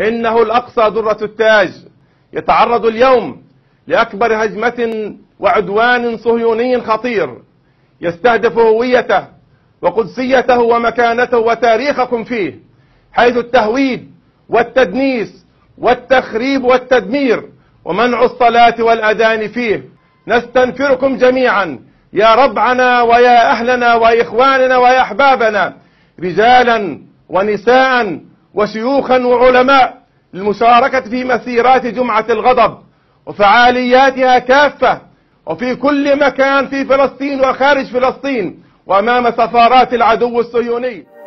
إنه الأقصى درة التاج، يتعرض اليوم لأكبر هجمة وعدوان صهيوني خطير يستهدف هويته وقدسيته ومكانته وتاريخكم فيه، حيث التهويد والتدنيس والتخريب والتدمير ومنع الصلاة والأذان فيه. نستنفركم جميعا يا ربعنا ويا أهلنا وإخواننا ويا أحبابنا، رجالا ونساء وشيوخا وعلماء، للمشاركة في مسيرات جمعة الغضب وفعالياتها كافة وفي كل مكان في فلسطين وخارج فلسطين وأمام سفارات العدو الصهيوني.